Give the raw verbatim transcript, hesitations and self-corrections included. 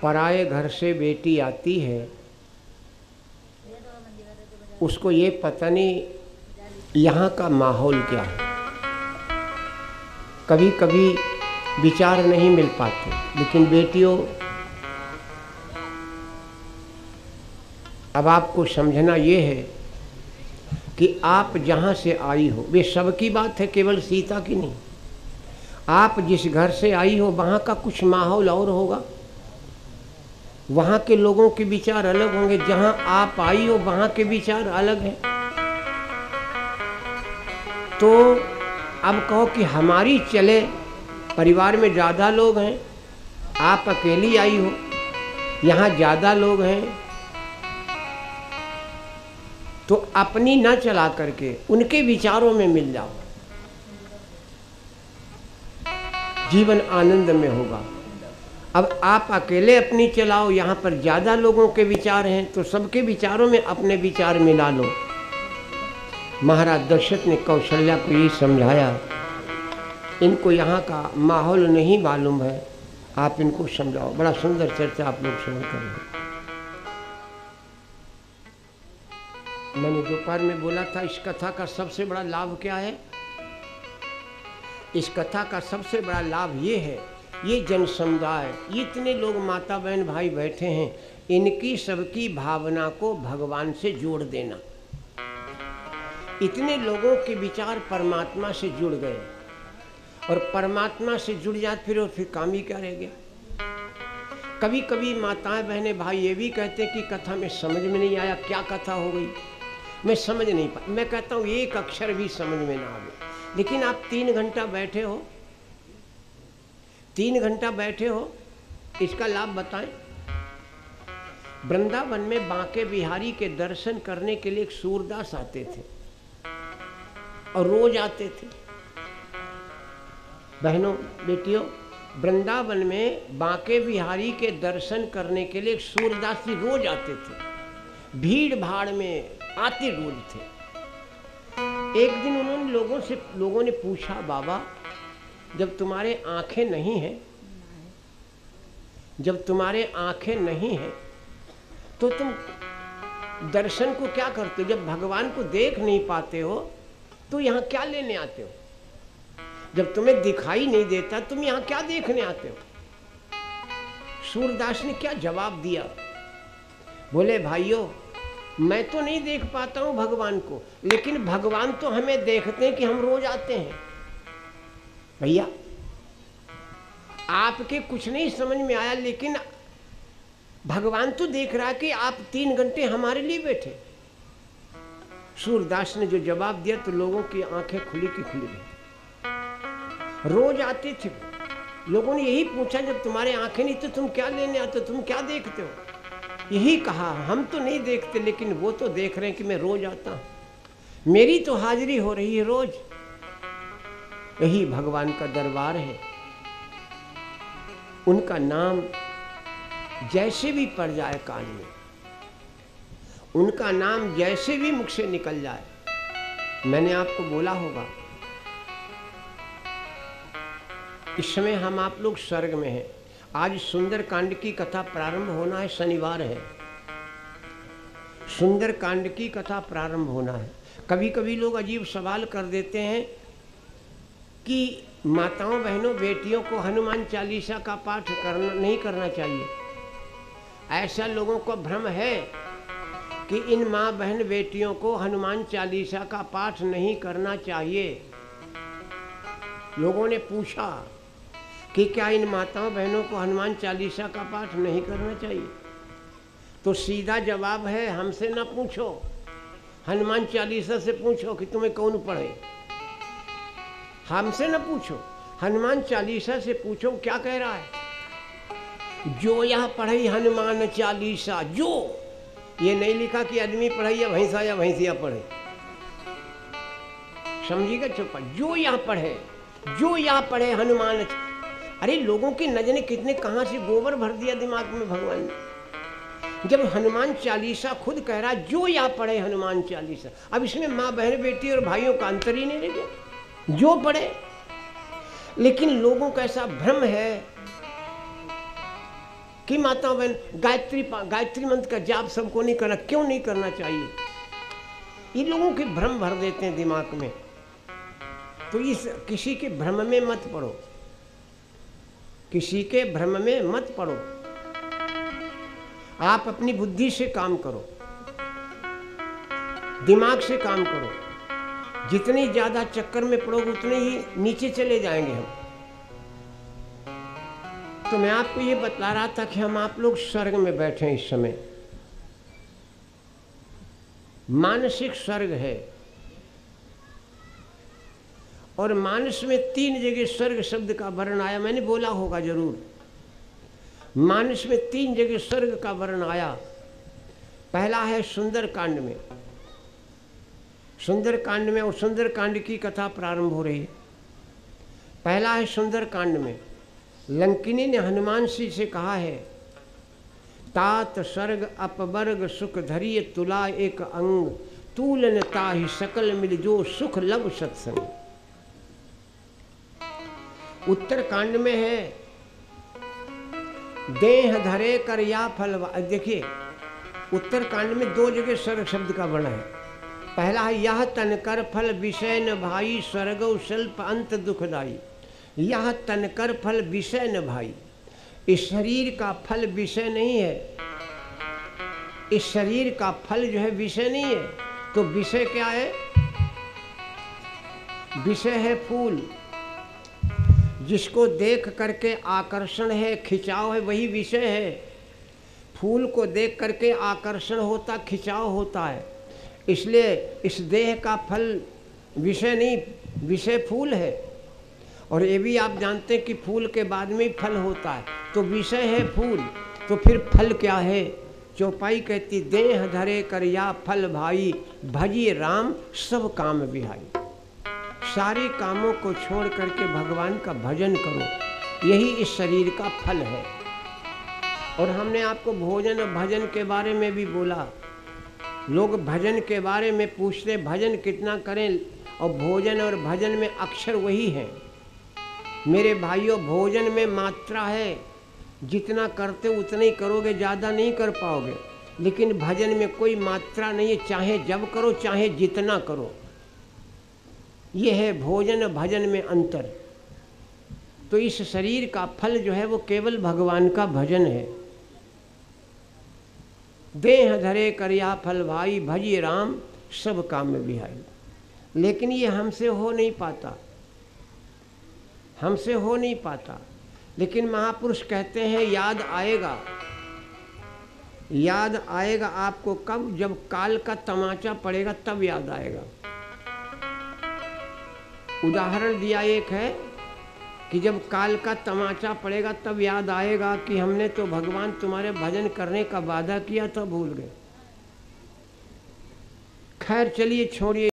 पराए घर से बेटी आती है, उसको ये पता नहीं यहाँ का माहौल क्या है। कभी कभी विचार नहीं मिल पाते, लेकिन बेटियों अब आपको समझना ये है कि आप जहाँ से आई हो, वे सबकी बात है, केवल सीता की नहीं। आप जिस घर से आई हो वहाँ का कुछ माहौल और होगा, वहाँ के लोगों के विचार अलग होंगे। जहाँ आप आई हो वहाँ के विचार अलग हैं। तो अब कहो कि हमारी चले, परिवार में ज़्यादा लोग हैं, आप अकेली आई हो, यहाँ ज़्यादा लोग हैं, तो अपनी न चला करके उनके विचारों में मिल जाओ, जीवन आनंद में होगा। अब आप अकेले अपनी चलाओ, यहाँ पर ज़्यादा लोगों के विचार हैं, तो सबके विचारों में अपने विचार मिला लो। महाराज दशरथ ने कौशल्या को ये समझाया, इनको यहाँ का माहौल नहीं मालूम है, आप इनको समझाओ। बड़ा सुंदर चर्चा आप लोग सुन कर रहे। मैंने दोपहर में बोला था, इस कथा का सबसे बड़ा लाभ क्या है? इस कथा का सबसे बड़ा लाभ ये है, ये जन समुदाय, इतने लोग माता बहन भाई बैठे हैं, इनकी सबकी भावना को भगवान से जोड़ देना। इतने लोगों के विचार परमात्मा से जुड़ गए, और परमात्मा से जुड़ जाते फिर और फिर काम ही क्या रह गया। कभी कभी माताएं बहनें भाई ये भी कहते हैं कि कथा में समझ में नहीं आया, क्या कथा हो गई, मैं समझ नहीं पा। मैं कहता हूँ एक अक्षर भी समझ में ना आवे, लेकिन आप तीन घंटा बैठे हो, तीन घंटा बैठे हो, इसका लाभ बताएं। वृंदावन में बांके बिहारी के दर्शन करने के लिए एक सूरदास आते थे, और रोज आते थे। बहनों बेटियों, वृंदावन में बांके बिहारी के दर्शन करने के लिए एक सूरदास जी रोज आते थे, भीड़ भाड़ में आते रोज थे। एक दिन उन्होंने लोगों से लोगों ने पूछा, बाबा जब तुम्हारे आंखें नहीं हैं, जब तुम्हारे आंखें नहीं हैं तो तुम दर्शन को क्या करते हो? जब भगवान को देख नहीं पाते हो तो यहाँ क्या लेने आते हो? जब तुम्हें दिखाई नहीं देता तुम यहाँ क्या देखने आते हो? सूरदास ने क्या जवाब दिया? बोले, भाइयों मैं तो नहीं देख पाता हूँ भगवान को, लेकिन भगवान तो हमें देखते हैं कि हम रोज आते हैं। भैया आपके कुछ नहीं समझ में आया, लेकिन भगवान तो देख रहा है कि आप तीन घंटे हमारे लिए बैठे। सूरदास ने जो जवाब दिया तो लोगों की आंखें खुली की खुली रही। रोज आते थे, लोगों ने यही पूछा, जब तुम्हारे आंखें नहीं तो तुम क्या लेने आते हो, तुम क्या देखते हो? यही कहा, हम तो नहीं देखते, लेकिन वो तो देख रहे हैं कि मैं रोज आता हूं, मेरी तो हाजिरी हो रही है रोज। यही भगवान का दरबार है। उनका नाम जैसे भी पड़ जाए कान में, उनका नाम जैसे भी मुख से निकल जाए, मैंने आपको बोला होगा इस समय हम आप लोग स्वर्ग में हैं। आज सुंदर कांड की कथा प्रारंभ होना है, शनिवार है, सुंदर कांड की कथा प्रारंभ होना है। कभी कभी लोग अजीब सवाल कर देते हैं कि माताओं बहनों बेटियों को हनुमान चालीसा का पाठ करना नहीं करना चाहिए। ऐसा लोगों को भ्रम है कि इन माँ बहन बेटियों को हनुमान चालीसा का पाठ नहीं करना चाहिए। लोगों ने पूछा कि क्या इन माताओं बहनों को हनुमान चालीसा का पाठ नहीं करना चाहिए? तो सीधा जवाब है, हमसे न पूछो, हनुमान चालीसा से पूछो कि तुम्हें कौन पढ़े। हमसे न पूछो, हनुमान चालीसा से पूछो क्या कह रहा है। जो यह पढ़े हनुमान चालीसा, जो ये नहीं लिखा कि आदमी पढ़े या भैंसा या भैंसिया पढ़े, समझिएगा चुप्पा। जो यह पढ़े, जो यह पढ़े हनुमान। अरे लोगों की नजर ने कितने कहां से गोबर भर दिया दिमाग में भगवान ने। जब हनुमान चालीसा खुद कह रहा है जो यह पढ़े हनुमान चालीसा, अब इसमें माँ बहन बेटी और भाइयों का अंतर ही नहीं रह गया, जो पढ़े। लेकिन लोगों का ऐसा भ्रम है कि माता बहन गायत्री गायत्री मंत्र का जाप सबको नहीं करना, क्यों नहीं करना चाहिए? ये लोगों के भ्रम भर देते हैं दिमाग में। तो इस किसी के भ्रम में मत पड़ो, किसी के भ्रम में मत पड़ो। आप अपनी बुद्धि से काम करो, दिमाग से काम करो। जितनी ज्यादा चक्कर में पड़ोगे उतने ही नीचे चले जाएंगे हम। तो मैं आपको ये बतला रहा था कि हम आप लोग स्वर्ग में बैठे हैं इस समय, मानसिक स्वर्ग है। और मानस में तीन जगह स्वर्ग शब्द का वर्ण आया, मैंने बोला होगा जरूर। मानस में तीन जगह स्वर्ग का वर्ण आया। पहला है सुंदर कांड में, सुंदर कांड में, और सुंदर कांड की कथा प्रारंभ हो रही है। पहला है सुंदर कांड में, लंकिनी ने हनुमान जी से कहा है, तात स्वर्ग अपवर्ग सुख धरिय तुला एक अंग, तूलन ताहि सकल मिल जो सुख लब सत्संग। उत्तर कांड में है, देह धरे कर या फल। देखिए उत्तर कांड में दो जगह स्वर्ग शब्द का वर्ण है। पहला है यह तन कर फल विषय न भाई, स्वर्गौ स्वल्प अंत दुखदाई। यह तन कर फल विषय न भाई, इस शरीर का फल विषय नहीं है, इस शरीर का फल जो है विषय नहीं है। तो विषय क्या है? विषय है फूल, जिसको देख करके आकर्षण है, खिंचाव है, वही विषय है। फूल को देख करके आकर्षण होता, खिंचाव होता है। इसलिए इस देह का फल विषय नहीं, विषय फूल है। और ये भी आप जानते हैं कि फूल के बाद में ही फल होता है, तो विषय है फूल, तो फिर फल क्या है? चौपाई कहती, देह धरे कर या फल भाई, भजिए राम सब काम विहाई। सारे कामों को छोड़ करके भगवान का भजन करो, यही इस शरीर का फल है। और हमने आपको भोजन और भजन के बारे में भी बोला। लोग भजन के बारे में पूछते, भजन कितना करें? और भोजन और भजन में अक्षर वही है मेरे भाइयों। भोजन में मात्रा है, जितना करते उतना ही करोगे, ज़्यादा नहीं कर पाओगे। लेकिन भजन में कोई मात्रा नहीं है, चाहे जब करो चाहे जितना करो। ये है भोजन भजन में अंतर। तो इस शरीर का फल जो है वो केवल भगवान का भजन है। देह धरे करिया फल भाई, भजिए राम सब काम में बिहाई। लेकिन ये हमसे हो नहीं पाता, हमसे हो नहीं पाता। लेकिन महापुरुष कहते हैं याद आएगा, याद आएगा आपको कब? जब काल का तमाचा पड़ेगा तब याद आएगा। उदाहरण दिया एक है कि जब काल का तमाचा पड़ेगा तब याद आएगा कि हमने तो भगवान तुम्हारे भजन करने का वादा किया था, भूल गए। खैर चलिए छोड़िए।